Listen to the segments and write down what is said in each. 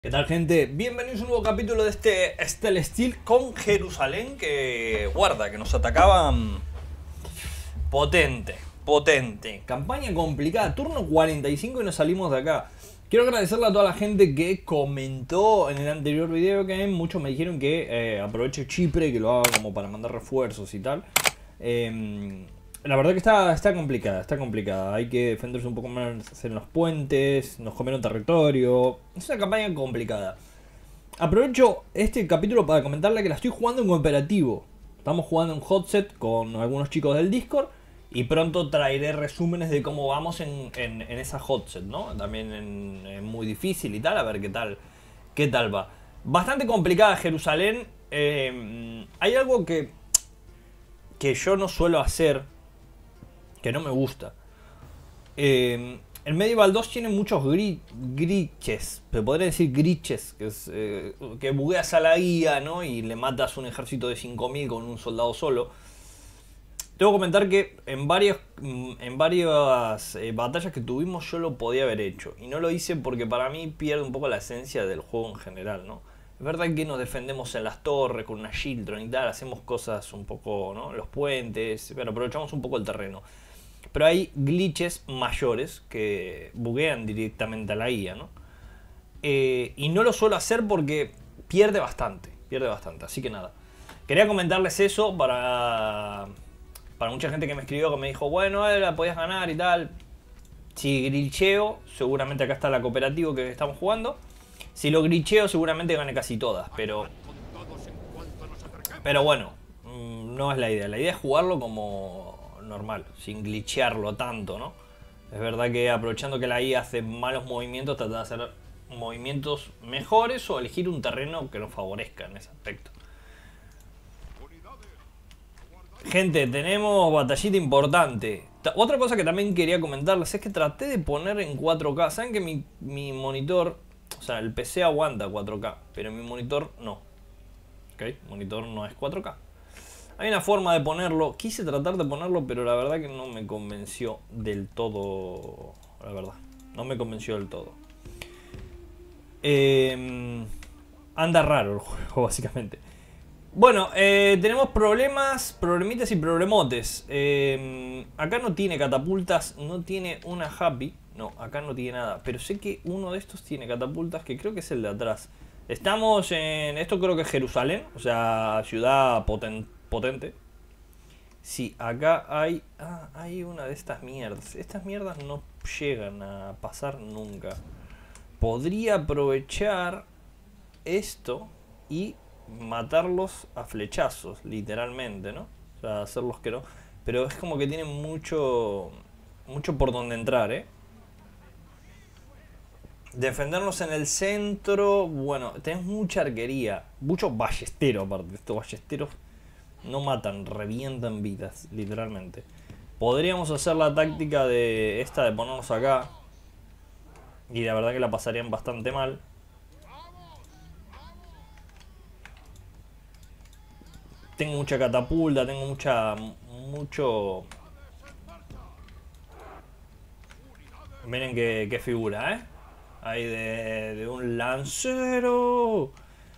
¿Qué tal, gente? Bienvenidos a un nuevo capítulo de este Celestial con Jerusalén, que guarda, que nos atacaban potente. Campaña complicada, turno 45 y nos salimos de acá. Quiero agradecerle a toda la gente que comentó en el anterior video, que muchos me dijeron que aproveche Chipre, que lo haga como para mandar refuerzos y tal. La verdad que está complicada. Hay que defenderse un poco más en los puentes, nos comieron territorio. Es una campaña complicada. Aprovecho este capítulo para comentarle que la estoy jugando en cooperativo. Estamos jugando en hotset con algunos chicos del Discord. Y pronto traeré resúmenes de cómo vamos en esa hotset, ¿no? También en muy difícil y tal, a ver qué tal va. Bastante complicada Jerusalén. Hay algo que yo no suelo hacer, que no me gusta. El Medieval 2 tiene muchos glitches, se podría decir glitches, que es que bugueas a la guía, ¿no? Y le matas un ejército de 5000 con un soldado solo. Tengo que comentar que en varias batallas que tuvimos yo lo podía haber hecho. Y no lo hice porque para mí pierde un poco la esencia del juego en general, ¿no? Es verdad que nos defendemos en las torres con una Shieldron y tal, hacemos cosas un poco, ¿no? Los puentes, pero aprovechamos un poco el terreno. Pero hay glitches mayores que buguean directamente a la guía, ¿no? Y no lo suelo hacer porque pierde bastante. Así que nada. Quería comentarles eso para mucha gente que me escribió, que me dijo, bueno, la podías ganar y tal. Si glitcheo, seguramente acá está la cooperativa que estamos jugando. Si lo glitcheo, seguramente gane casi todas, pero bueno, no es la idea. La idea es jugarlo como normal, sin glitchearlo tanto, ¿no? Es verdad que aprovechando que la IA hace malos movimientos, trata de hacer movimientos mejores o elegir un terreno que nos favorezca en ese aspecto. Gente, tenemos batallita importante. Otra cosa que también quería comentarles es que traté de poner en 4K. Saben que mi monitor, o sea, el PC aguanta 4K, pero mi monitor no. ¿Ok? Monitor no es 4K. Hay una forma de ponerlo. Quise tratar de ponerlo, pero la verdad que no me convenció del todo. La verdad, no me convenció del todo. Anda raro el juego, básicamente. Bueno, tenemos problemitas y problemotes. Acá no tiene catapultas, no tiene una Happy. No, acá no tiene nada. Pero sé que uno de estos tiene catapultas, que creo que es el de atrás. Estamos en... Esto creo que es Jerusalén, o sea, ciudad potente. Sí, acá hay... Ah, hay una de estas mierdas. Estas mierdas no llegan a pasar nunca. Podría aprovechar esto y matarlos a flechazos, literalmente, ¿no? O sea, hacerlos que no. Pero es como que tienen mucho por donde entrar, ¿eh? Defendernos en el centro. Bueno, tenemos mucha arquería. Muchos ballesteros, aparte. Estos ballesteros no matan, revientan vidas, literalmente. Podríamos hacer la táctica de esta de ponernos acá. Y la verdad que la pasarían bastante mal. Tengo mucha catapulta, tengo mucho... Miren qué figura, ¿eh? Hay de un lancero.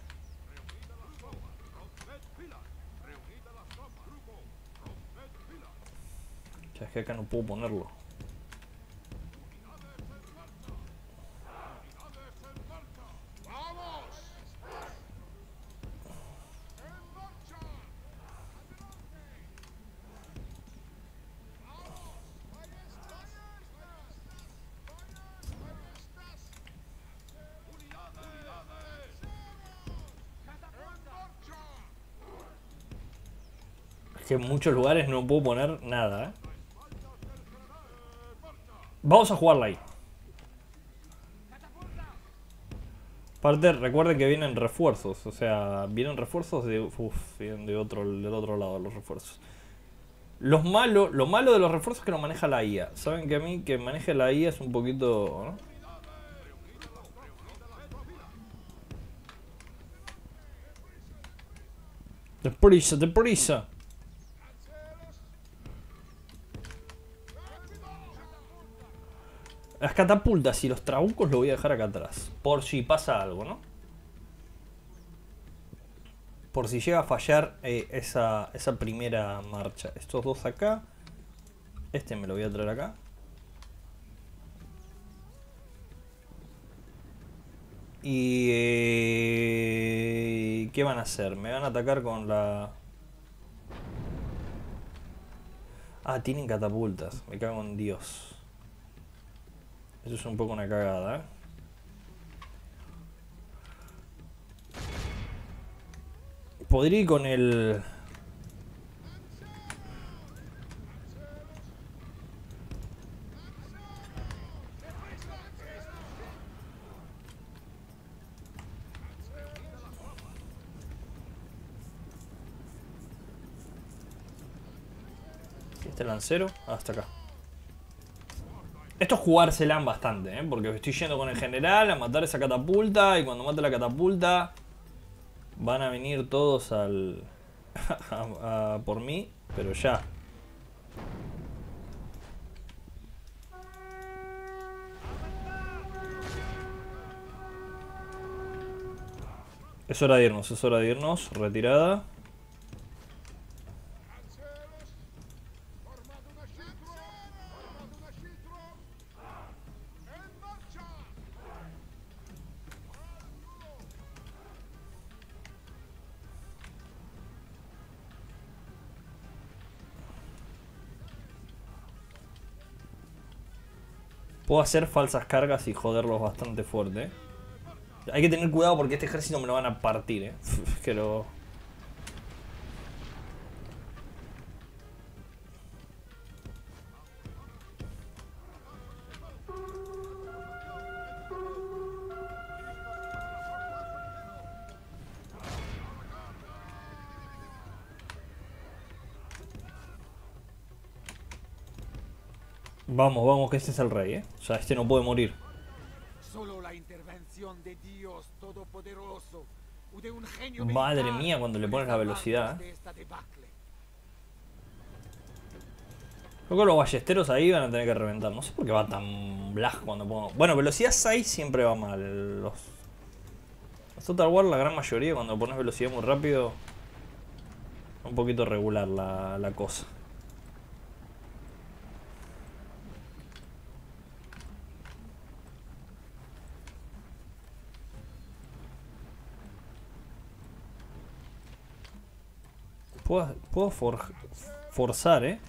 Ya es que acá no puedo ponerlo. Es que en muchos lugares no puedo poner nada, ¿eh? Vamos a jugarla ahí. Aparte, recuerden que vienen refuerzos. O sea, vienen refuerzos de... vienen del otro lado los refuerzos. Lo malo de los refuerzos es que lo maneja la IA. Saben que a mí que maneje la IA es un poquito... ¿no? Deprisa. Las catapultas y los trabucos lo voy a dejar acá atrás. Por si pasa algo, ¿no? Por si llega a fallar esa primera marcha. Estos dos acá. Este me lo voy a traer acá. Y... ¿qué van a hacer? Me van a atacar con la... Ah, tienen catapultas. Me cago en Dios. Eso es un poco una cagada, ¿eh? Podría ir con el... Este lancero, hasta acá. Esto es jugársela bastante, ¿eh? Porque estoy yendo con el general a matar esa catapulta. Y cuando mate la catapulta van a venir todos al... por mí. Pero ya. Es hora de irnos, es hora de irnos. Retirada. Puedo hacer falsas cargas y joderlos bastante fuerte. Hay que tener cuidado porque este ejército me lo van a partir, que lo... Vamos, vamos, que este es el rey, ¿eh? O sea, este no puede morir. Solo la intervención de Dios Todopoderoso o de un genio Madre militar mía, cuando le pones la puede velocidad, salvarnos de esta debacle. Creo que los ballesteros ahí van a tener que reventar. No sé por qué va tan blag cuando pongo... Bueno, velocidad 6 siempre va mal. Los Total War, la gran mayoría, cuando pones velocidad muy rápido, un poquito regular la cosa. Puedo forzar, ¿eh?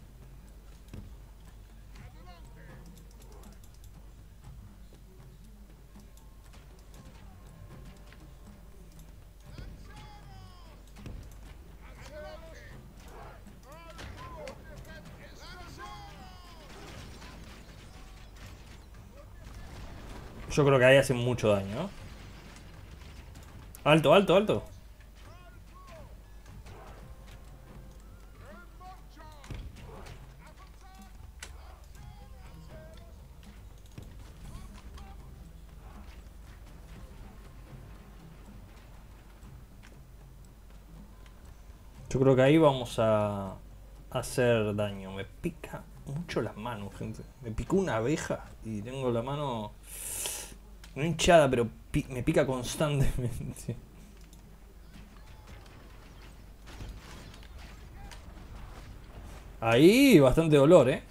Yo creo que ahí hacen mucho daño, ¿no? Alto, alto, alto. Yo creo que ahí vamos a hacer daño. Me pica mucho las manos, gente. Me picó una abeja y tengo la mano no hinchada, pero me pica constantemente. Ahí bastante dolor, ¿eh?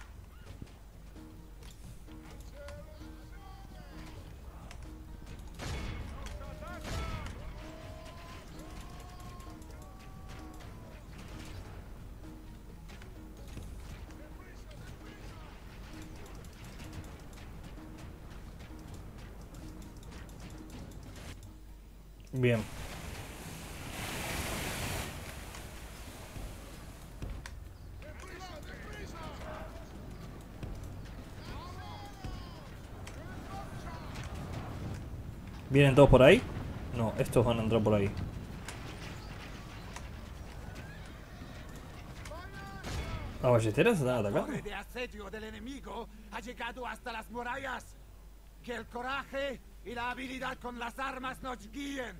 Bien. ¿Vienen todos por ahí? No, estos van a entrar por ahí. ¿Las ballesteras están La atacando? torre de asedio del enemigo ha llegado hasta las murallas. Que el coraje y la habilidad con las armas nos guíen.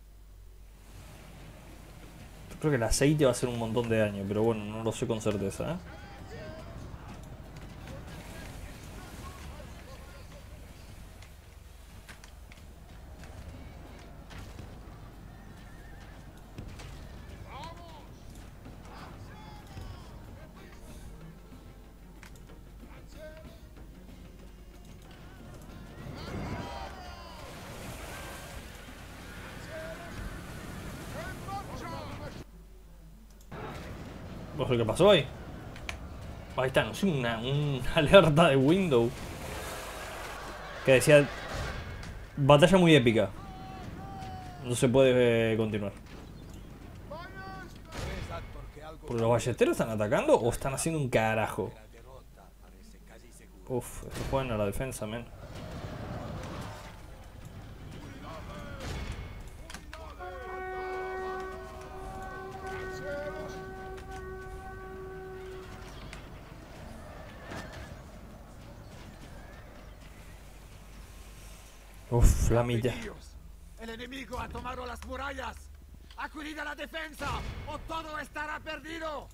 Creo que el aceite va a hacer un montón de daño, pero bueno, no lo sé con certeza, ¿eh? Ojo, ¿qué pasó ahí? Ahí está, no sé, una alerta de Windows que decía batalla muy épica. No se puede continuar. ¿Porque los ballesteros están atacando o están haciendo un carajo? Uf, estos juegan a la defensa, men. Uf, la mitad. El enemigo ha tomado las murallas. ¡Acudid a la defensa o todo estará perdido!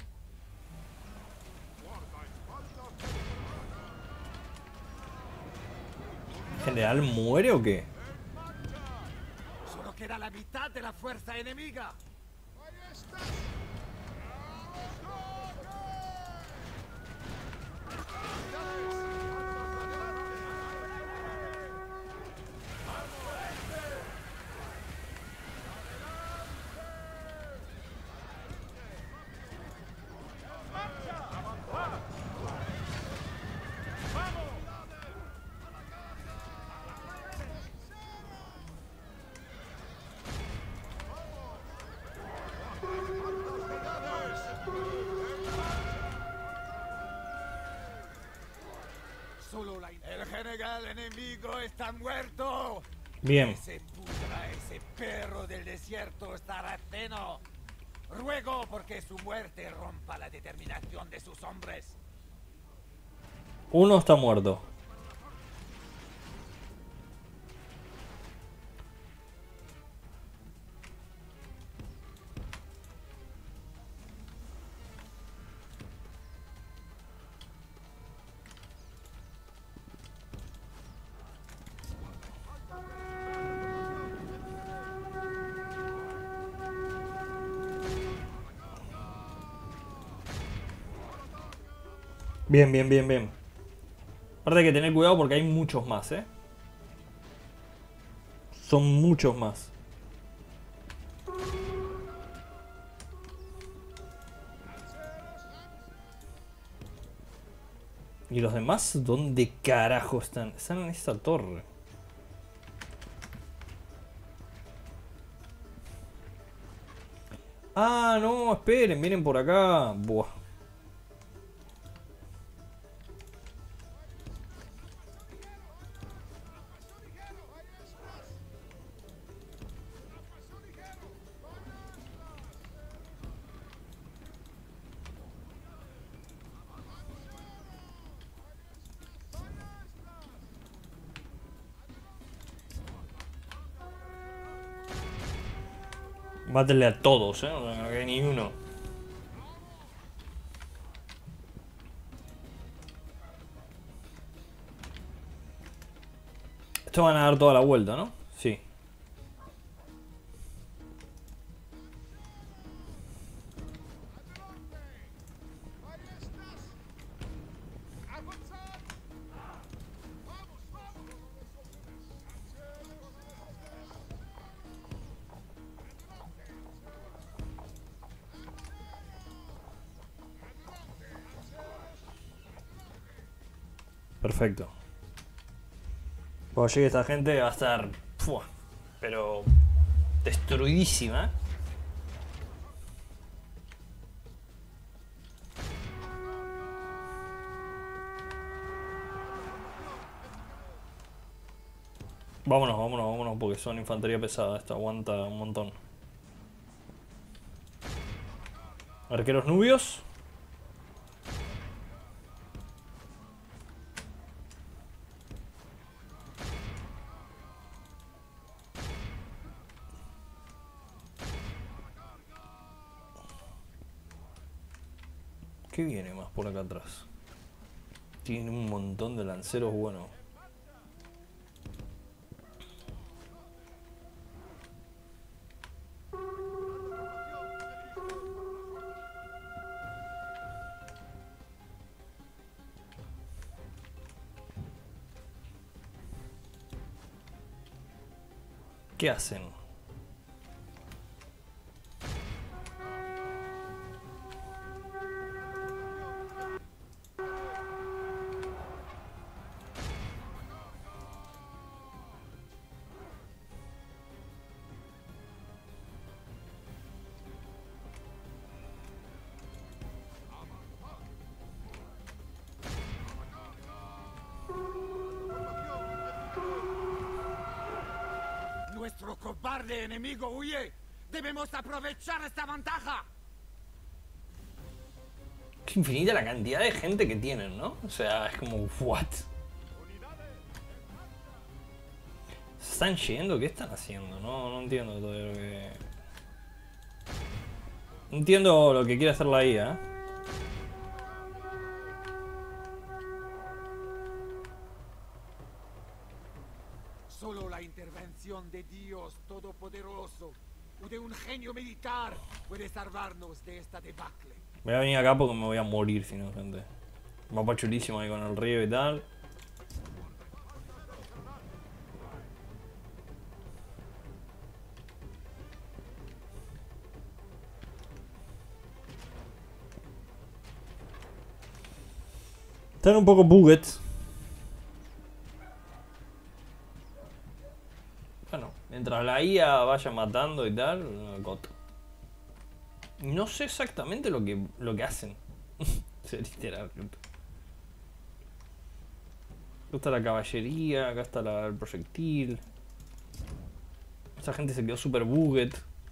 ¿General muere o qué? Solo queda la mitad de la fuerza enemiga. El general enemigo está muerto. Bien. Ese puta, ese perro del desierto estará ceno. Ruego porque su muerte rompa la determinación de sus hombres. Uno está muerto. Bien, bien, bien, bien. Aparte hay que tener cuidado porque hay muchos más, ¿eh? Son muchos más. ¿Y los demás dónde carajo están? Están en esta torre. Ah, no, esperen, vienen por acá. Buah. Mátenle a todos, ¿eh? No hay ni uno. Esto van a dar toda la vuelta, ¿no? Sí. Perfecto. Cuando llegue esta gente va a estar... ¡fua! Pero... destruidísima. Vámonos, vámonos, vámonos, porque son infantería pesada. Esto aguanta un montón. Arqueros nubios. ¿Qué viene más por acá atrás? Tiene un montón de lanceros buenos. ¿Qué hacen? Nuestro cobarde enemigo huye. Debemos aprovechar esta ventaja. Es infinita la cantidad de gente que tienen, ¿no? O sea, es como, what? ¿Se están yendo? ¿Qué están haciendo? No entiendo todo lo que... No entiendo lo que quiere hacer la IA, ¿eh? Solo la intervención de Dios Todopoderoso o de un genio militar puede salvarnos de esta debacle. Voy a venir acá porque me voy a morir si no, gente. Mapa chulísimo ahí con el río y tal. Están un poco buggets. Bueno, mientras la IA vaya matando y tal, goto. No sé exactamente lo que hacen. Literal. Acá está la caballería, acá está el proyectil. Esa gente se quedó super bugged.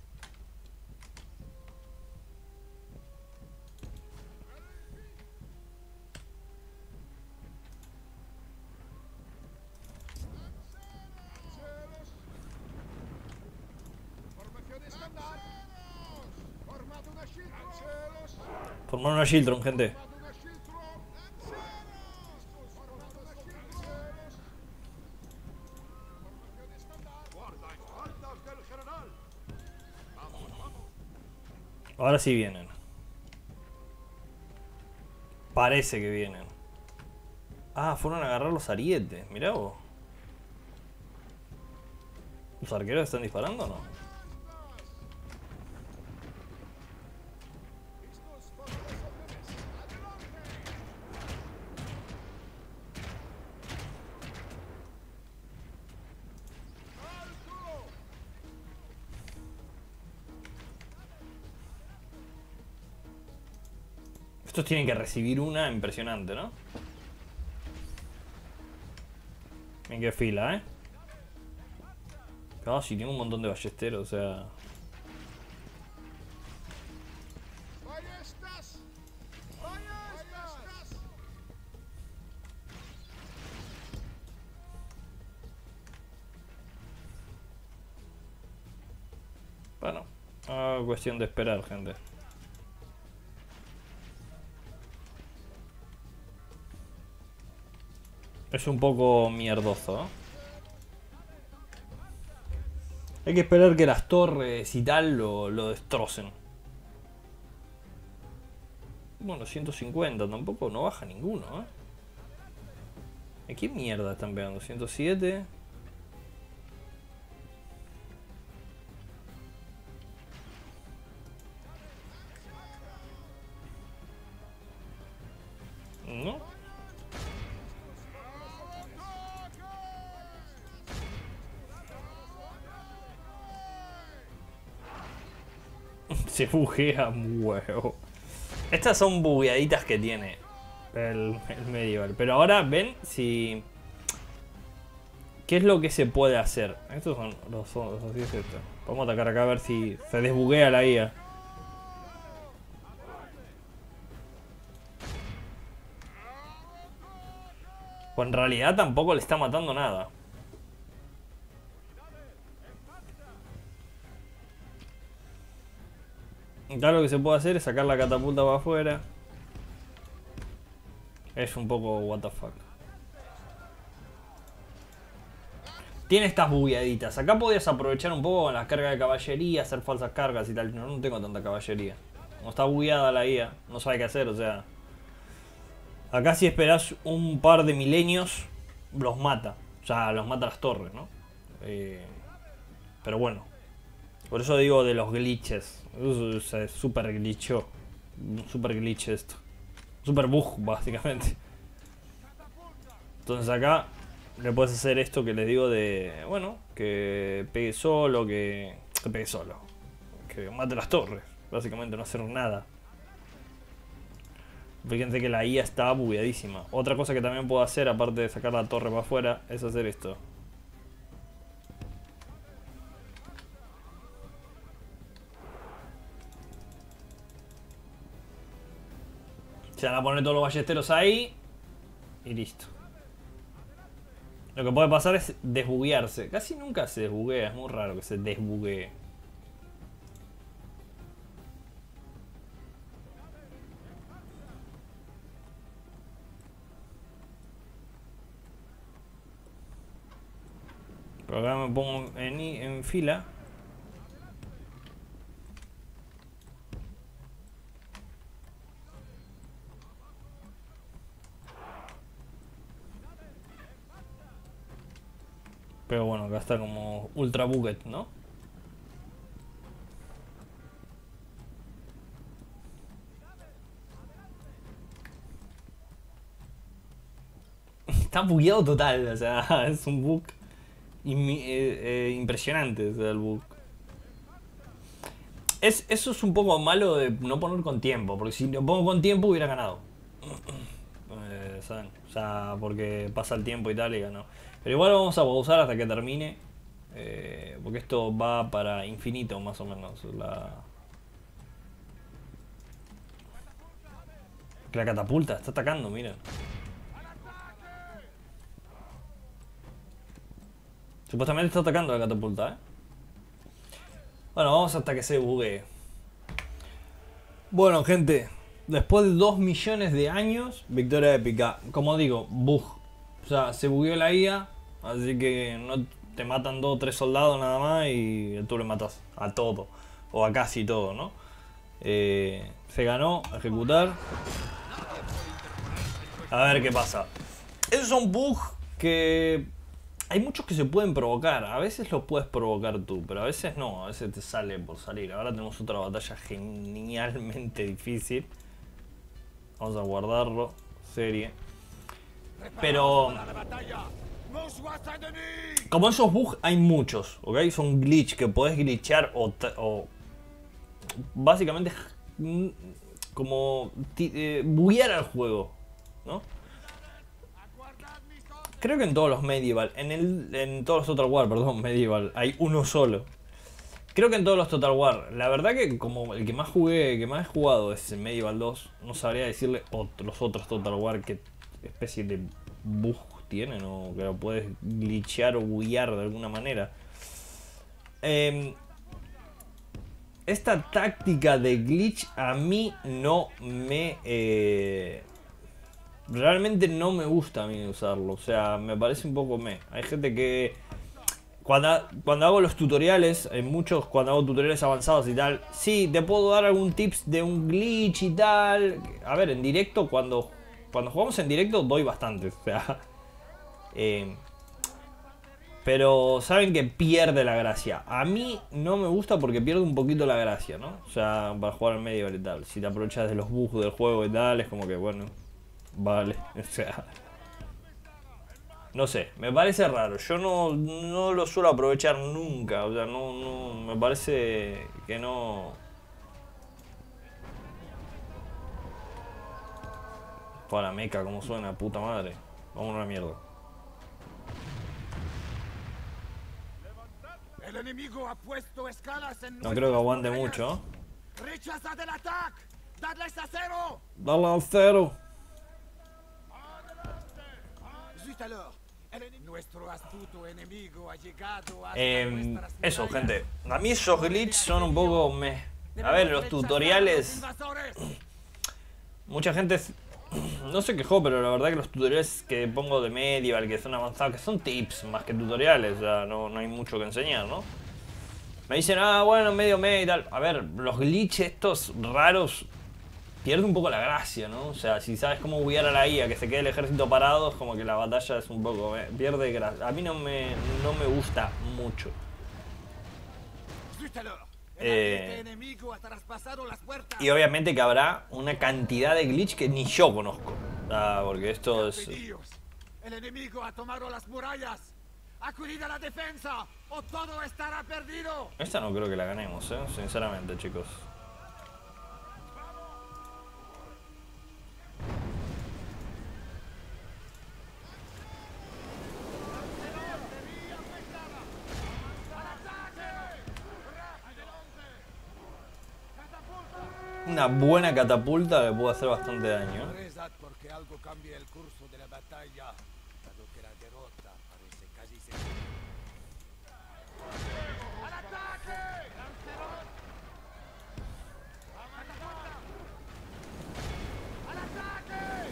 Formaron una Shieldron, gente. Ahora sí vienen. Parece que vienen. Ah, fueron a agarrar los arietes. Mirá vos. ¿Los arqueros están disparando o no? Estos tienen que recibir una impresionante, ¿no? En qué fila, ¿eh? Claro, sí, tengo un montón de ballesteros, o sea... Bueno, cuestión de esperar, gente. Es un poco mierdoso, ¿eh? Hay que esperar que las torres y tal lo destrocen. Bueno, 150, tampoco no baja ninguno, ¿eh? ¿A qué mierda están pegando? 107. ¿No? Se buguea un huevo. Estas son bugueaditas que tiene el medieval. Pero ahora ven si... ¿Qué es lo que se puede hacer? Estos son los 10 estos. Vamos a atacar acá a ver si se desbuguea la IA. Pues en realidad tampoco le está matando nada. Acá lo que se puede hacer es sacar la catapulta para afuera. Es un poco what the fuck. Tiene estas bugueaditas. Acá podías aprovechar un poco con las cargas de caballería, hacer falsas cargas y tal. No tengo tanta caballería. Como está bugueada la IA, no sabe qué hacer, o sea... Acá si esperás un par de milenios, los mata. O sea, los mata las torres, ¿no? Pero bueno. Por eso digo de los glitches. Se super glitchó. Super glitch esto. Super bug, básicamente. Entonces acá le puedes hacer esto que les digo de... Bueno, que pegue solo, que pegue solo. Que mate las torres. Básicamente no hacer nada. Fíjense que la IA está bugueadísima. Otra cosa que también puedo hacer, aparte de sacar la torre para afuera, es hacer esto. Se van a poner todos los ballesteros ahí. Y listo. Lo que puede pasar es desbuguearse. Casi nunca se desbuguea, es muy raro que se desbuguee. Pero acá me pongo en fila. Pero bueno, acá está como ultra buget, ¿no? Está bugueado total, o sea, es un bug impresionante, o sea, el bug. Eso es un poco malo de no poner con tiempo, porque si lo pongo con tiempo hubiera ganado. ¿Saben? O sea, porque pasa el tiempo y tal y ganó. Pero igual vamos a pausar hasta que termine. Porque esto va para infinito más o menos. La catapulta está atacando, miren. Supuestamente está atacando la catapulta, ¿eh? Bueno, vamos hasta que se buguee. Bueno, gente. Después de 2 millones de años, victoria épica. Como digo, bug. O sea, se bugueó la IA. Así que no te matan 2 o 3 soldados nada más y tú le matas a todo. O a casi todo, ¿no? Se ganó, ejecutar. A ver qué pasa. Esos son bugs que... Hay muchos que se pueden provocar. A veces los puedes provocar tú, pero a veces no. A veces te sale por salir. Ahora tenemos otra batalla genialmente difícil. Vamos a guardarlo. Serie. Pero... como esos bugs hay muchos, ¿ok? Son glitch que podés glitchar o básicamente como buguear al juego, ¿no? Creo que en todos los medieval, en todos los Total War, perdón, medieval, hay uno solo. Creo que en todos los Total War, la verdad que como el que más jugué, que más he jugado es el Medieval 2, no sabría decirle los otros Total War qué especie de bug tienen o que lo puedes glitchear o buguear de alguna manera. Esta táctica de glitch a mí no me... realmente no me gusta a mí usarlo, o sea, me parece un poco Hay gente que... Cuando hago los tutoriales, hay muchos, cuando hago tutoriales avanzados y tal, sí, te puedo dar algún tips de un glitch y tal. A ver, en directo, cuando jugamos en directo doy bastante, o sea... pero saben que pierde la gracia. A mí no me gusta porque pierde un poquito la gracia, ¿no? O sea, para jugar al medieval y tal. Si te aprovechas de los bugs del juego y tal, es como que, bueno, vale. O sea, no sé, me parece raro. Yo no lo suelo aprovechar nunca. O sea, no me parece que no... Para meca, como suena, puta madre. Vamos a una mierda. El enemigo ha puesto escalas en no creo que aguante mucho. ¡Rechazad el ataque! ¡Dadles a cero! ¡Dale al cero! Nuestro astuto enemigo ha llegado a eso, gente. A mí esos glitches son un poco A ver, los tutoriales... Mucha gente no se quejó, pero la verdad que los tutoriales que pongo de medieval, que son avanzados, que son tips más que tutoriales, o sea, no hay mucho que enseñar, ¿no? Me dicen, bueno, medio y tal. A ver, los glitches estos raros pierde un poco la gracia, ¿no? O sea, si sabes cómo buguear a la IA, que se quede el ejército parado, es como que la batalla es un poco... pierde gracia. A mí no me gusta mucho. Y obviamente que habrá una cantidad de glitch que ni yo conozco. Porque esto es... El enemigo ha tomado las murallas. ¡Acudid a la defensa! ¡O todo estará perdido! Esta no creo que la ganemos, sinceramente, chicos. Una buena catapulta le puede hacer bastante daño. Rezad porque algo cambie el curso de la batalla, dado que la derrota parece casi segura. ¡Al ataque! ¡Lanceros! ¡Al ataque!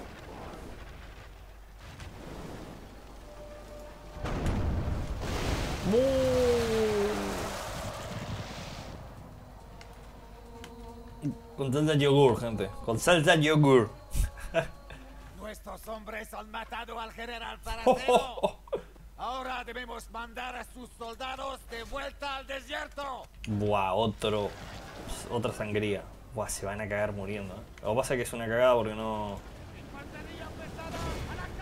Con salsa yogur, gente. Con salsa yogur. Nuestros hombres han matado al general Saraceno. Ahora debemos mandar a sus soldados de vuelta al desierto. Buah, otra sangría. Buah, se van a cagar muriendo. Lo que pasa es que es una cagada porque no... ¡Infantería pesada! ¡A la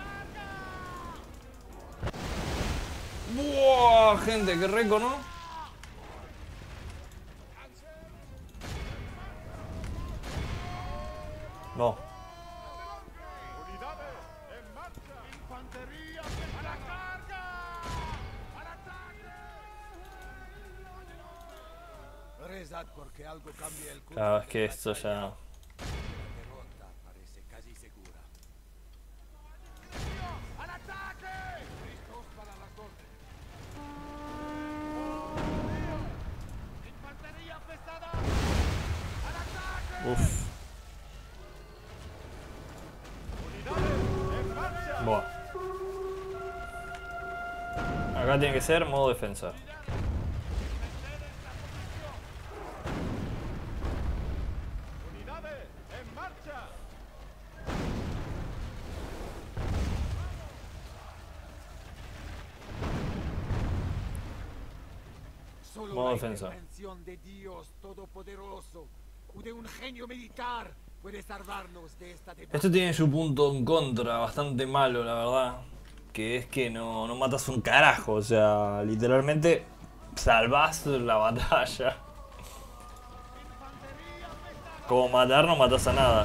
carga! Buah, gente, qué rico, ¿no? No. ¡Unidades en marcha! ¡Infantería a la carga! ¡Al ataque! Rezad porque algo cambie el curso. Claro, es que esto ya... La derrota parece casi segura. ¡Al ataque! ¡Listos para las órdenes! ¡Infantería pesada! ¡Al ataque! Uf. Buah. Acá tiene que ser modo defensa. ¡Unidades en marcha! Solo Modo la defensa. intervención de Dios Todopoderoso o de un genio militar puede salvarnos de esta debacle. Esto tiene su punto en contra, bastante malo, la verdad. Que es que no matas un carajo, o sea, literalmente salvás la batalla. Como matar no matas a nada.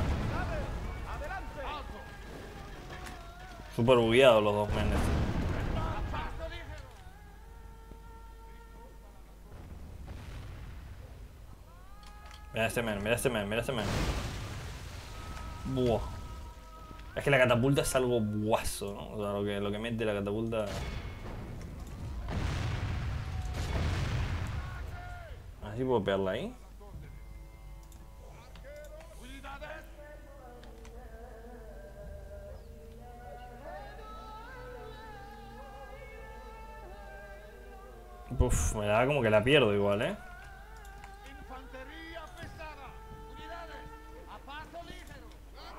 Super bugueados los dos menes. Mira este men, mira este men, mira este men. Buah. Es que la catapulta es algo guaso, ¿no? O sea, lo que mete la catapulta... Así puedo pegarla ahí. Uf, me da como que la pierdo igual, ¿eh? Infantería pesada. Unidades a paso ligero.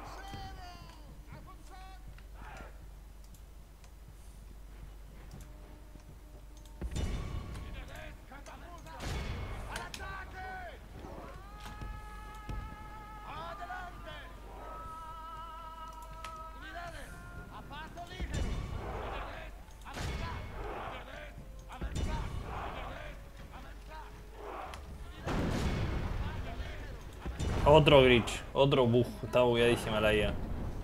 ¡Al ataque! ¡Adelante! Unidades a paso ligero. Unidades avanzar. Unidades avanzar. Unidades avanzar. Otro glitch, otro bug. Está bugueadísima la IA.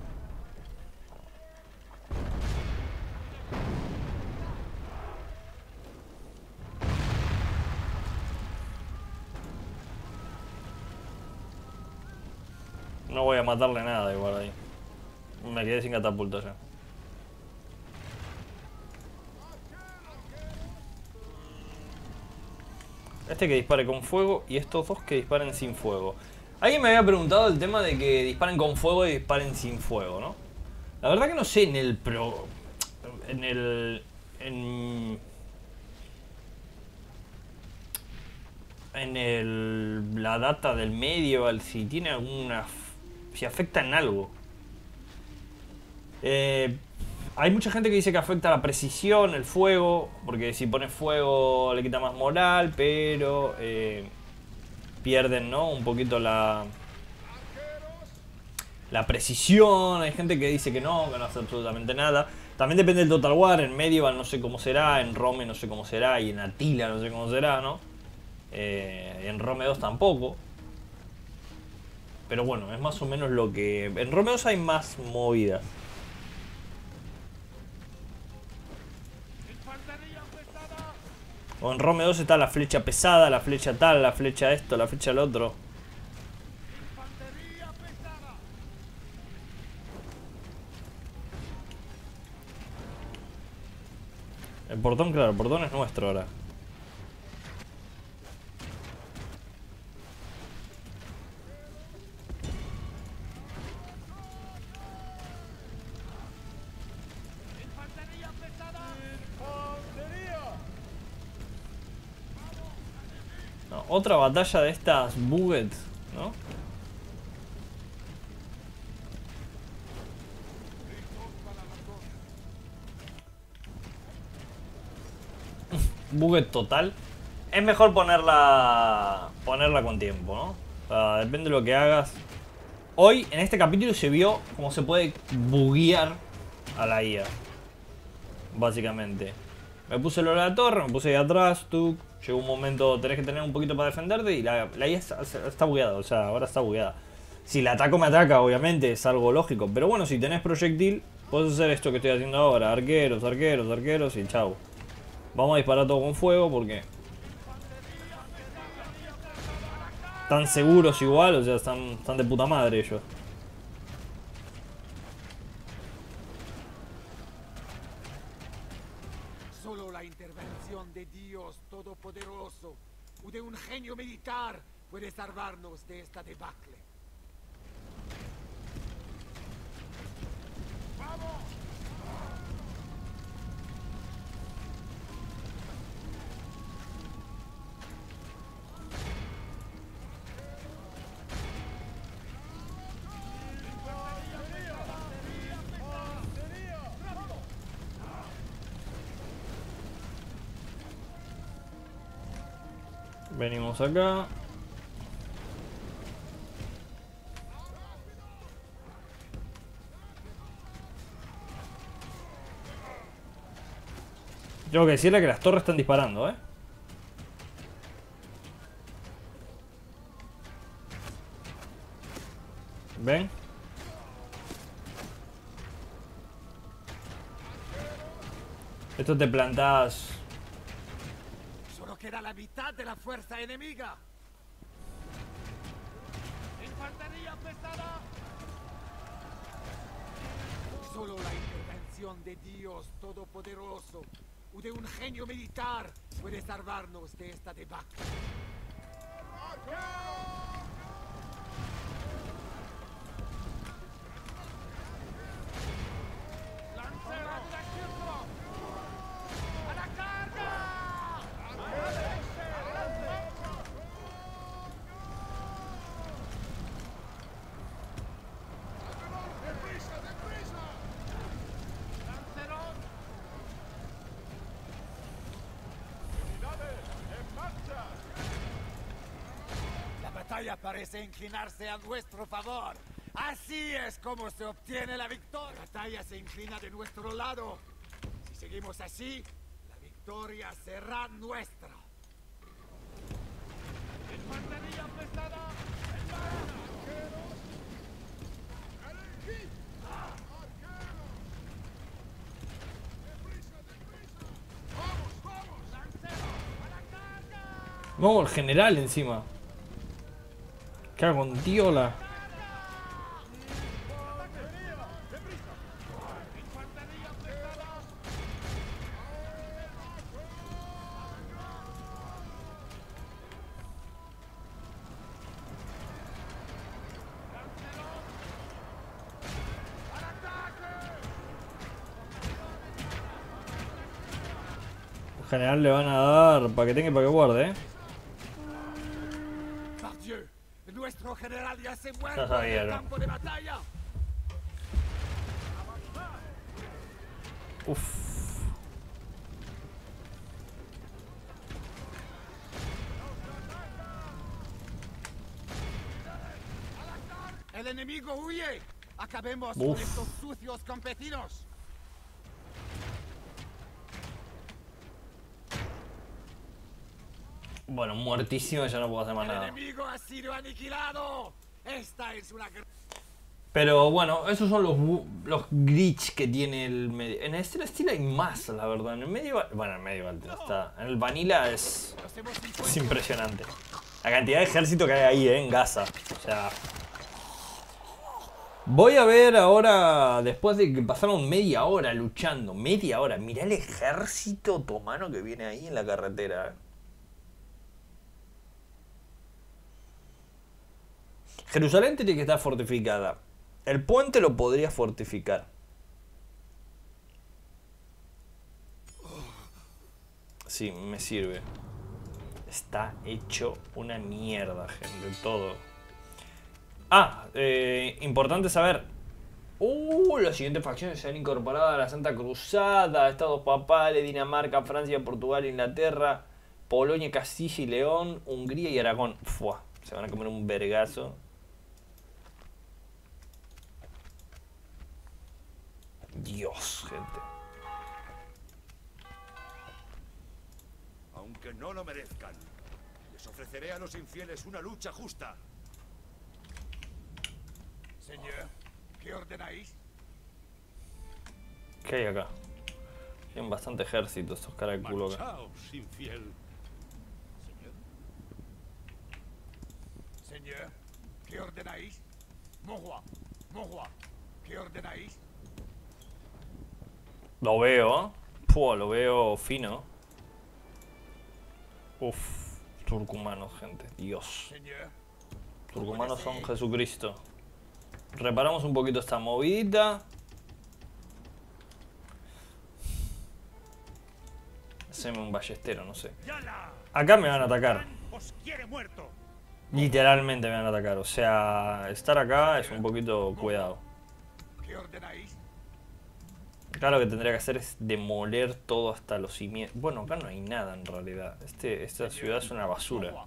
No voy a matarle nada igual ahí. Me quedé sin catapulta ya. Este que dispare con fuego y estos dos que disparen sin fuego. Alguien me había preguntado el tema de que disparen con fuego y disparen sin fuego, ¿no? La verdad que no sé en el pro... En el... la data del medieval, si tiene alguna... si afecta en algo. Hay mucha gente que dice que afecta la precisión, el fuego, porque si pones fuego le quita más moral, pero pierden, ¿no? Un poquito la precisión. Hay gente que dice que no hace absolutamente nada. También depende del Total War. En Medieval no sé cómo será, en Rome no sé cómo será, y en Attila no sé cómo será, ¿no? En Rome 2 tampoco. Pero bueno, es más o menos lo que... En Rome 2 hay más movidas. O en Rome 2 está la flecha pesada, la flecha tal, la flecha esto, la flecha el otro. El portón, claro, el portón es nuestro ahora. No, otra batalla de estas buggets, ¿no? Buget total. Es mejor ponerla con tiempo, ¿no? O sea, depende de lo que hagas. Hoy, en este capítulo, se vio cómo se puede buguear a la IA. Básicamente. Me puse lo de la torre, me puse ahí atrás, tú. Llegó un momento, tenés que tener un poquito para defenderte y la IA está bugueada, o sea, ahora está bugueada. Si la ataco, me ataca, obviamente, es algo lógico. Pero bueno, si tenés proyectil, puedes hacer esto que estoy haciendo ahora. Arqueros, arqueros, arqueros y chau. Vamos a disparar todo con fuego porque... Están seguros igual, o sea, están de puta madre ellos. Solo la intervención de Dios Todopoderoso o de un genio militar puede salvarnos de esta debacle. Venimos acá. Tengo que decirle que las torres están disparando, ¿eh? ¿Ven? Esto te plantás... Solo queda la mitad de la fuerza enemiga. ¡Infantería pesada! Solo la intervención de Dios Todopoderoso o de un genio militar puede salvarnos de esta debacle. La batalla parece inclinarse a nuestro favor. Así es como se obtiene la victoria. La batalla se inclina de nuestro lado. Si seguimos así, la victoria será nuestra. ¡Infantería pesada! No, el general encima. Cago con tiola. El general le van a dar para que tenga y para que guarde, ¿eh? Par Dieu, nuestro general ya se muere Ya en sabía, el ¿no? campo de batalla. Uff. El enemigo huye. Acabemos Uf. con estos sucios campesinos. Bueno, muertísimo, ya no puedo hacer más El nada. enemigo ha sido aniquilado. Esta es una gran... Pero bueno, esos son los glitch que tiene el medio. En el Steel hay más, la verdad. En el medio, bueno, en el medio está. En el Vanilla es Nos hemos Es impuesto. impresionante. La cantidad de ejército que hay ahí, en Gaza. O sea... Voy a ver ahora, después de que pasaron media hora luchando, media hora, mirá el ejército otomano que viene ahí en la carretera. Jerusalén tiene que estar fortificada. El puente lo podría fortificar. Sí, me sirve. Está hecho una mierda, gente, todo. Ah, importante saber. Las siguientes facciones se han incorporado a la Santa Cruzada, Estados Papales, Dinamarca, Francia, Portugal, Inglaterra, Polonia, Castilla y León, Hungría y Aragón. Fua, se van a comer un vergazo. Dios, gente. Aunque no lo merezcan, les ofreceré a los infieles una lucha justa. Señor, ¿qué ordenáis? ¿Qué hay acá? Tienen bastante ejército estos caras de culo acá. Marchaos, infiel. Señor, ¿qué ordenáis? Monjoa, ¿qué ordenáis? Lo veo, ¿eh? Pua, lo veo fino. Uf, turcumanos, gente. Dios. Señor, Turcumanos son Jesucristo. Reparamos un poquito esta movidita. Haceme un ballestero, no sé. Acá me van a atacar. os quiere muerto. Literalmente me van a atacar. O sea, estar acá es un poquito cuidado. ¿Qué ordenáis? Acá lo que tendría que hacer es demoler todo hasta los cimientos. Bueno, acá no hay nada en realidad. Esta ciudad es una basura.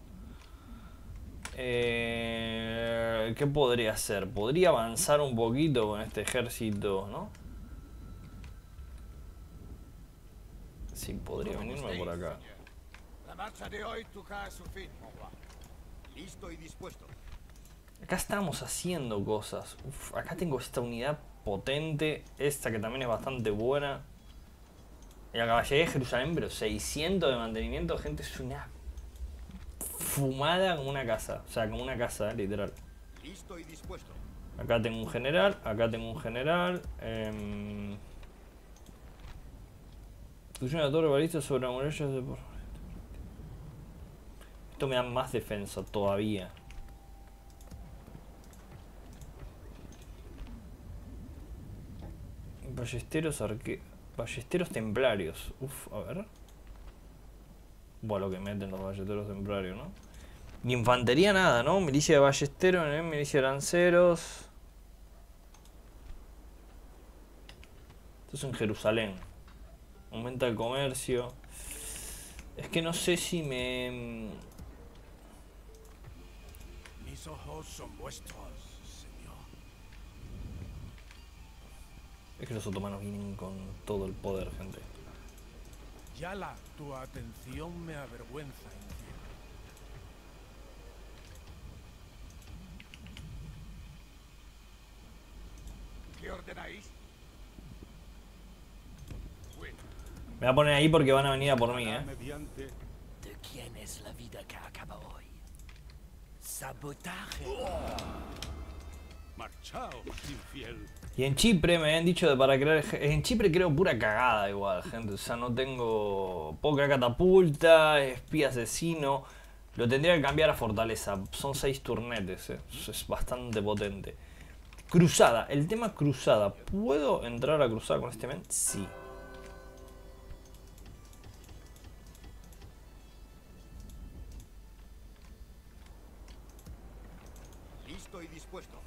¿Qué podría hacer? Podría avanzar un poquito con este ejército, ¿no? Sí, podría venirme por acá. La marcha de hoy toca a su fin, Monjoa. Listo y dispuesto. Acá estamos haciendo cosas. Uf, acá tengo esta unidad potente. Esta que también es bastante buena. Y la caballería de Jerusalén, pero 600 de mantenimiento, gente, es una fumada como una casa. O sea, como una casa, literal. Listo y dispuesto. Acá tengo un general, acá tengo un general. Construye una torre balista sobre murallas de... Esto me da más defensa todavía. Ballesteros templarios. Uf, a ver. Bueno, lo que meten los ballesteros templarios, ¿no? Ni infantería nada, ¿no? Milicia de ballesteros, milicia de lanceros. Esto es en Jerusalén. Aumenta el comercio. Es que no sé si me... Mis ojos son vuestros, señor. Es que los otomanos vienen con todo el poder, gente. Yala, tu atención me avergüenza, infiel. ¿Qué ordenáis? Me voy a poner ahí porque van a venir a por mí, ¿eh? Mediante ¿De quién es la vida que acaba hoy? Sabotaje. marchaos, infiel. Y en Chipre me habían dicho de para crear... En Chipre creo pura cagada igual, gente. O sea, no tengo... Puedo crear catapulta, espía asesino. Lo tendría que cambiar a fortaleza. Son 6 turnetes, Eso es bastante potente. Cruzada. El tema cruzada. ¿Puedo entrar a cruzada con este men? Sí. Listo y dispuesto.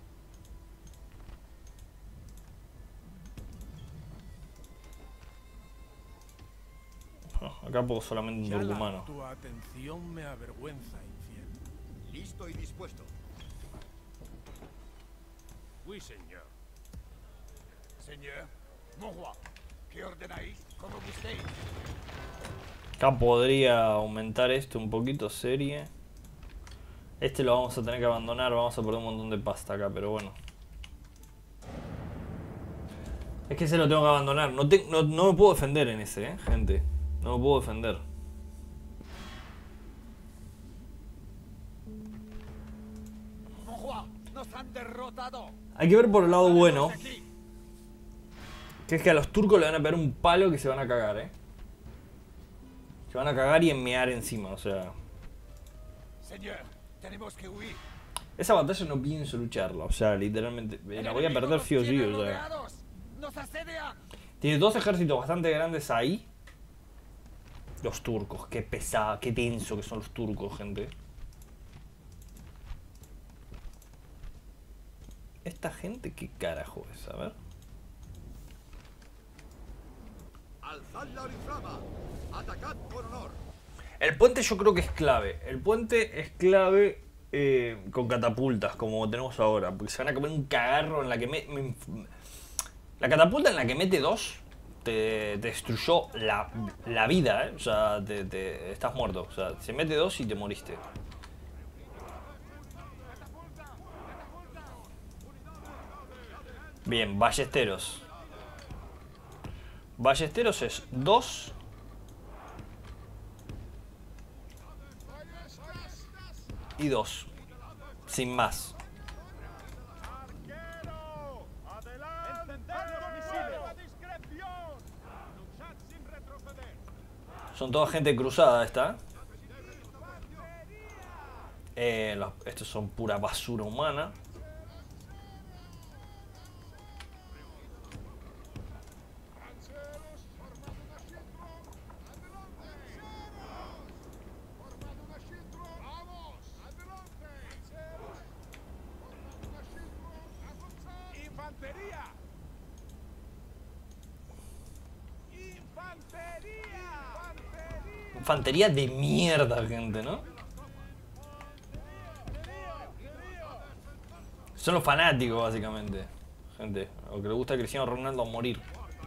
Acá puedo solamente un Yala, turcumano. tu atención me avergüenza, infiel. Listo y dispuesto. Oui, señor. Señor, Monjoa, ¿qué ordenáis? Como gustéis. Acá podría aumentar esto un poquito, serie. Este lo vamos a tener que abandonar, vamos a perder un montón de pasta acá, pero bueno. Es que ese lo tengo que abandonar, no me puedo defender en ese, gente. No me puedo defender. Monjoa, nos han derrotado. Hay que ver por el lado bueno, Aquí. que es que a los turcos le van a pegar un palo que se van a cagar, Se van a cagar y enmear encima, o sea... Señor, tenemos que huir. Esa batalla no pienso lucharla, o sea, literalmente... La voy a perder sí o sí, o sea... Nos asedian. Tiene dos ejércitos bastante grandes ahí. Los turcos, qué pesado, qué tenso que son los turcos, gente. Esta gente, ¿qué carajo es? A ver. Alzad la oriflama. Atacad con honor. El puente yo creo que es clave. El puente es clave con catapultas, como tenemos ahora. Porque se van a comer un cagarro en la que la catapulta en la que mete dos te destruyó la vida, O sea, estás muerto. O sea, se mete dos y te moriste. Bien, ballesteros. Ballesteros es 2. Y 2. Sin más. Son toda gente cruzada esta. Estos son pura basura humana. Infantería de mierda, gente, ¿no? Son los fanáticos, básicamente. Gente, lo que le gusta a Cristiano Ronaldo a morir.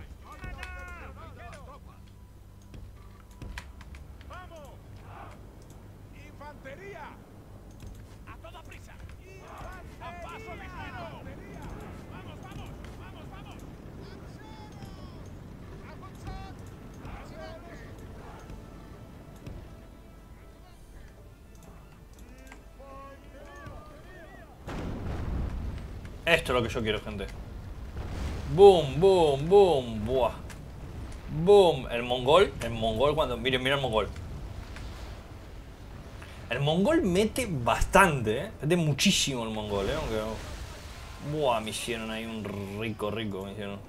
¡Infantería! ¡A toda prisa! ¡A paso ligero! ¡Vamos, vamos! ¡Vamos, vamos! Esto es lo que yo quiero, gente. Boom, boom, boom. Buah. Boom. El mongol cuando... Miren, miren el mongol. El mongol mete bastante, Mete muchísimo el mongol, Aunque... Buah, me hicieron ahí un rico, me hicieron.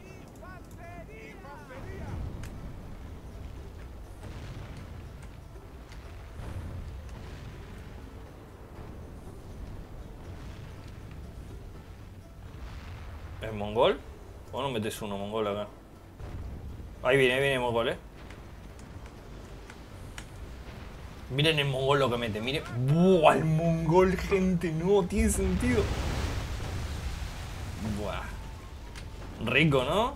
¿El mongol? ¿O no metes uno mongol acá? Ahí viene el mongol, Miren el mongol lo que mete, miren. ¡Buah! El mongol, gente, no tiene sentido. Buah. Rico, ¿no?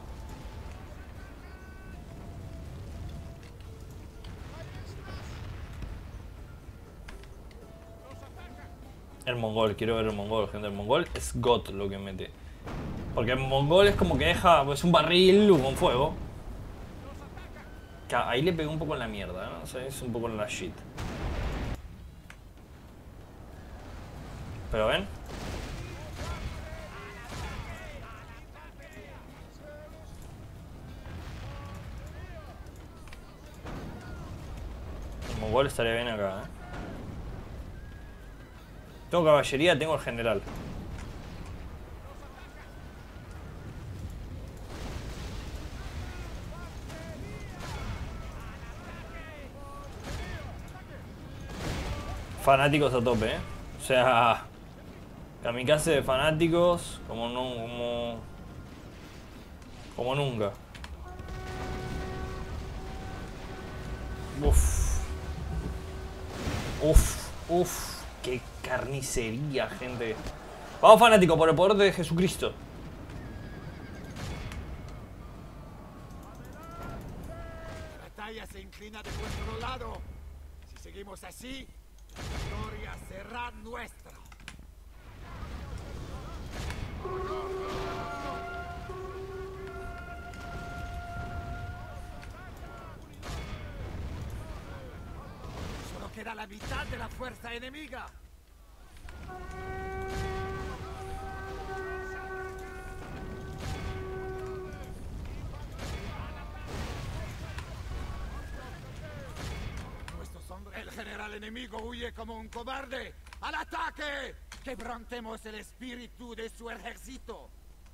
El mongol, quiero ver el mongol, gente. El mongol es God lo que mete. Porque el mongol es como que deja pues, un barril con fuego. Ahí le pegó un poco en la mierda, ¿no? O sea, es un poco en la shit. Pero ven. El mongol estaría bien acá, Tengo caballería, tengo el general. Fanáticos a tope, O sea, kamikaze de fanáticos como nunca. Uf, qué carnicería, gente. Vamos, fanático, por el poder de Jesucristo. La batalla se inclina de vuestro lado. Si seguimos así, la victoria será nuestra. Solo queda la mitad de la fuerza enemiga. enemigo huye como un cobarde. ¡Al ataque! Quebrantemos el espíritu de su ejército.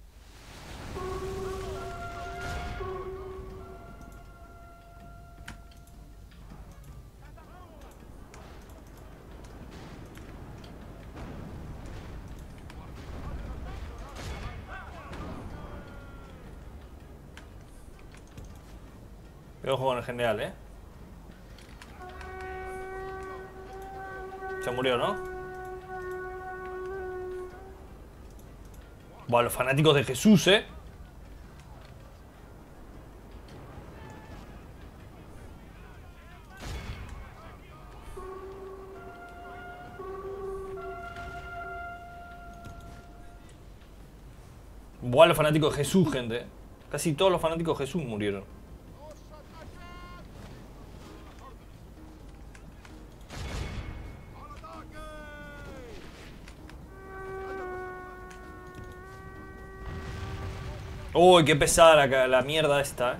Ojo con el general, Se murió, ¿no? Buah, los fanáticos de Jesús, Buah, los fanáticos de Jesús, gente. Casi todos los fanáticos de Jesús murieron. Uy, qué pesada la mierda esta,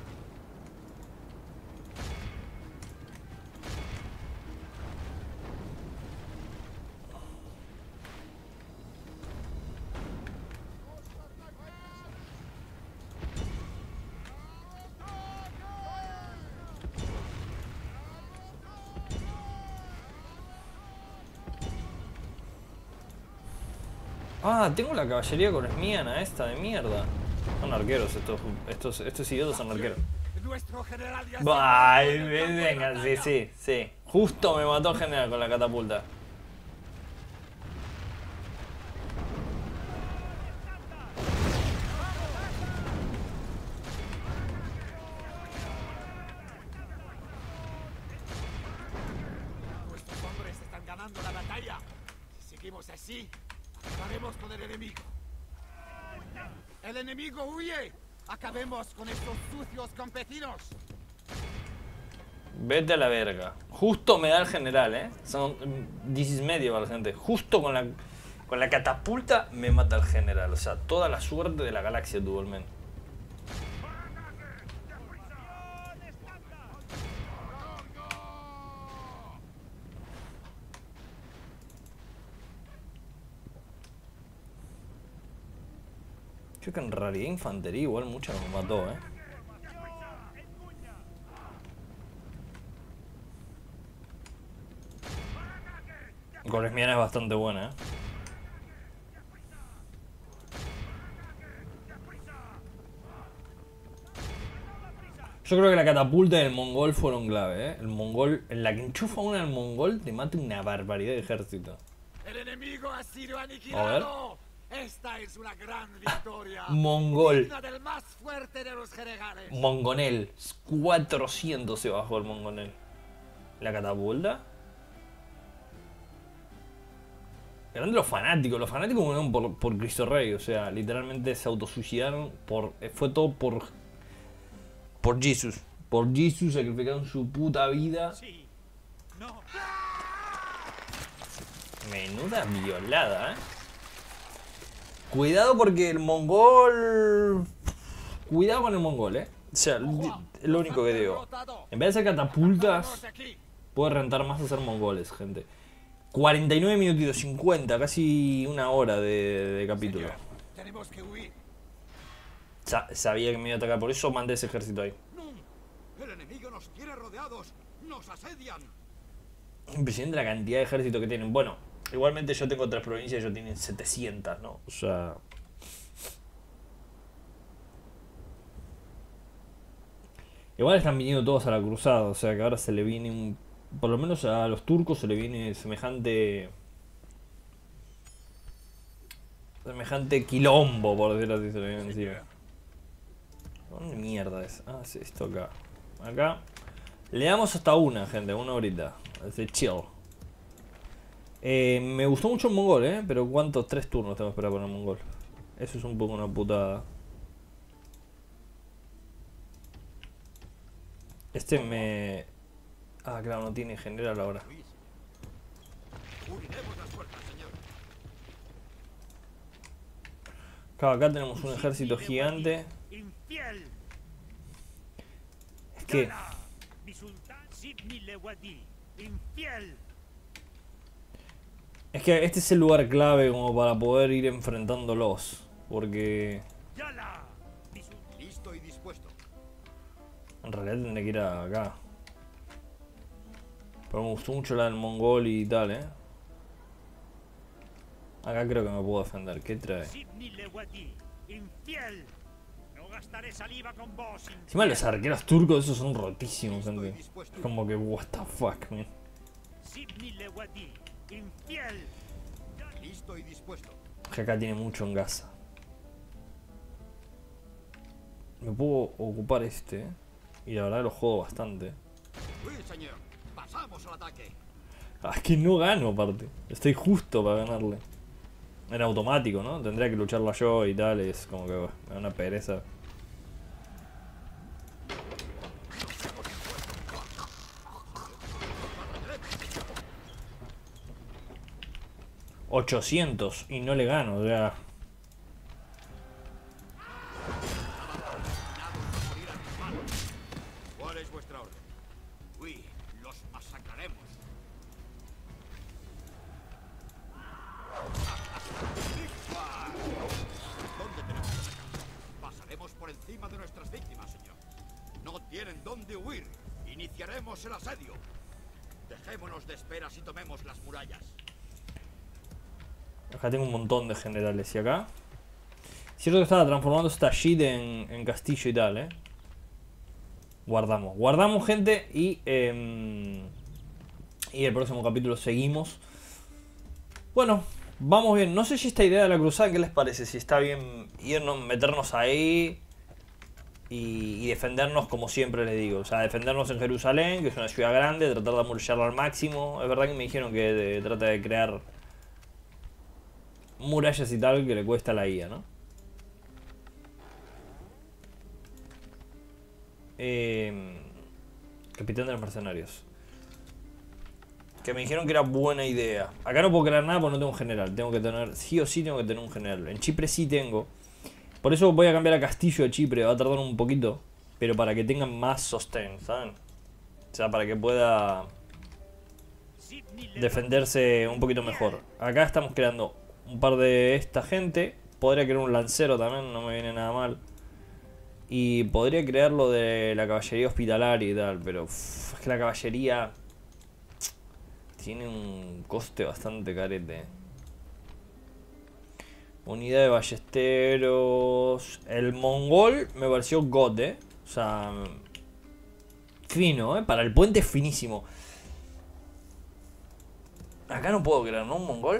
Ah, tengo la caballería colesmiana esta de mierda. Son arqueros estos idiotas son arqueros. Nuestro general ya Ay, se encuentra en el campo de venga, batalla. sí. Justo me mató el general con la catapulta. Nuestros hombres están ganando la batalla. Si seguimos así, acabaremos con el enemigo. ¡El enemigo huye! ¡Acabemos con estos sucios campesinos! Vete a la verga. Justo me da el general, Son 10 medieval, gente. Justo con la catapulta me mata el general. O sea, toda la suerte de la galaxia tuvo el men. Creo que en realidad infantería igual mucha nos mató, Colesmiana es bastante buena, Yo creo que la catapulta y el mongol fueron clave, El mongol, en la que enchufa una al mongol te mata una barbaridad de ejército. ¡El enemigo ha sido aniquilado! Esta es una gran victoria. Mongol. Digna del más fuerte de los generales. Mongonel. 400 se bajó el Mongonel. La catapulta. Grande los fanáticos. Los fanáticos murieron por Cristo Rey. O sea, literalmente se autosuicidaron. Fue todo por Jesús. Por Jesús sacrificaron su puta vida. Sí. No. Menuda violada, Cuidado porque el mongol... Cuidado con el mongol, O sea, es lo único que digo. En vez de hacer catapultas, puede rentar más hacer mongoles, gente. 49 minutitos, 50, casi una hora de capítulo. Tenemos que huir. Sabía que me iba a atacar, por eso mandé ese ejército ahí. ¡No! ¡El enemigo nos tiene rodeados! ¡Nos asedian! Impresionante la cantidad de ejército que tienen. Bueno, igualmente yo tengo 3 provincias y ellos tienen 700, ¿no? O sea... Igual están viniendo todos a la cruzada, o sea que ahora se le viene un... Por lo menos a los turcos se le viene semejante quilombo, por decirlo así, se le viene encima. ¿Dónde mierda es? Ah, sí, esto acá. Acá. Le damos hasta una, gente, una horita. Así, chill. Me gustó mucho el mongol, pero ¿cuántos? 3 turnos tengo que esperar para el mongol. Eso es un poco una putada. Este me... Ah, claro, no tiene general ahora. Claro, acá tenemos un ejército gigante. Es que... Es que este es el lugar clave como para poder ir enfrentándolos. Porque ¡Yala! Listo y dispuesto. en realidad tendré que ir acá. Pero me gustó mucho la del mongol y tal, Acá creo que me puedo defender. ¿Qué trae? Sidney Lewati, infiel. No gastaré saliva con vos. Encima los arqueros turcos esos son rotísimos, Estoy gente. dispuesto. Es como que what the fuck, man. Sidney Lewati, infiel. Listo y dispuesto. Que acá tiene mucho en Gaza. Me puedo ocupar este, y la verdad lo juego bastante. Sí, señor. Pasamos al ataque. Ah, es que no gano aparte. Estoy justo para ganarle. En automático, ¿no? Tendría que lucharla yo y tal, y es como que bueno, me da una pereza. $800 y no le gano, o sea. ¿Cuál es vuestra orden? Uy, los masacraremos. ¿Dónde tenemos que atacar? Pasaremos por encima de nuestras víctimas, señor. No tienen dónde huir. Iniciaremos el asedio. Dejémonos de esperas y tomemos las murallas. Acá tengo un montón de generales. ¿Y acá? Cierto que estaba transformando esta shit en castillo y tal, Guardamos. Guardamos, gente. Y el próximo capítulo seguimos. Bueno, vamos bien. No sé si esta idea de la cruzada, ¿qué les parece? Si está bien irnos, meternos ahí y defendernos como siempre les digo. O sea, defendernos en Jerusalén, que es una ciudad grande, tratar de amurallarla al máximo. Es verdad que me dijeron que trata de crear murallas y tal, que le cuesta la IA, ¿no? Capitán de los mercenarios. Que me dijeron que era buena idea. Acá no puedo crear nada porque no tengo un general. Tengo que tener, sí o sí tengo que tener un general. En Chipre sí tengo. Por eso voy a cambiar a Castillo de Chipre. Va a tardar un poquito, pero para que tengan más sostén, ¿saben? O sea, para que pueda defenderse un poquito mejor. Acá estamos creando un par de esta gente. Podría crear un lancero también, no me viene nada mal. Y podría crear lo de la caballería hospitalaria y tal, pero es que la caballería tiene un coste bastante carete. Unidad de ballesteros. El mongol me pareció god, O sea, fino, Para el puente es finísimo. Acá no puedo crear, ¿no? Un mongol.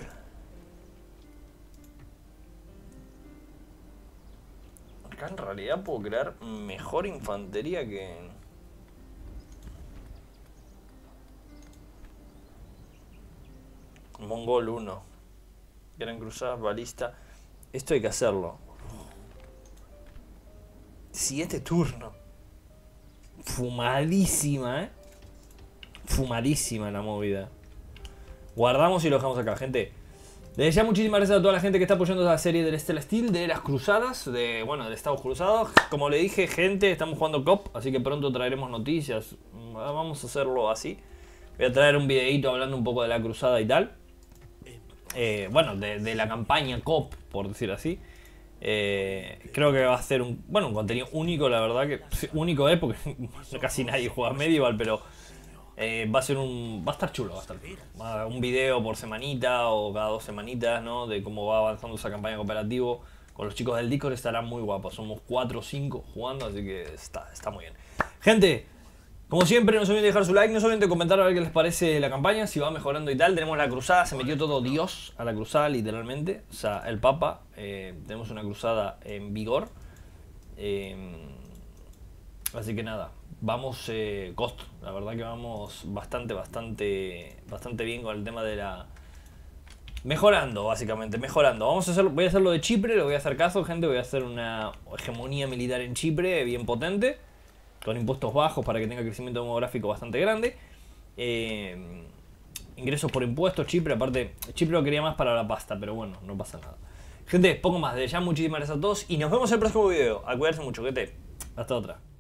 Acá en realidad puedo crear mejor infantería que... Mongol 1. Gran cruzada, balista. Esto hay que hacerlo. Siguiente turno. Fumadísima, Fumadísima la movida. Guardamos y lo dejamos acá, gente. Desde ya muchísimas gracias a toda la gente que está apoyando la serie del Celestial, de las cruzadas, del Estados Cruzados. Como le dije, gente, estamos jugando COP, así que pronto traeremos noticias. Vamos a hacerlo así. Voy a traer un videito hablando un poco de la cruzada y tal. De la campaña COP, por decir así. Creo que va a ser un contenido único, la verdad que único porque casi nadie juega Medieval, pero va a estar chulo, un video por semanita o cada 2 semanitas, ¿no? De cómo va avanzando esa campaña cooperativo. Con los chicos del Discord estará muy guapo. Somos 4 o 5 jugando, así que está muy bien. Gente, como siempre, no se olviden de dejar su like, no se olviden de comentar a ver qué les parece la campaña, si va mejorando y tal. Tenemos la cruzada, se metió todo Dios a la cruzada, literalmente. O sea, el Papa. Tenemos una cruzada en vigor. Así que nada, vamos costo. La verdad que vamos bastante bien con el tema de la... Mejorando, básicamente, mejorando. Voy a hacer lo de Chipre, le voy a hacer caso, gente. Voy a hacer una hegemonía militar en Chipre bien potente, con impuestos bajos para que tenga crecimiento demográfico bastante grande. Ingresos por impuestos, Chipre, aparte, Chipre lo quería más para la pasta, pero bueno, no pasa nada. Gente, poco más, de ya muchísimas gracias a todos y nos vemos en el próximo video. A cuidarse mucho, gente. Hasta otra.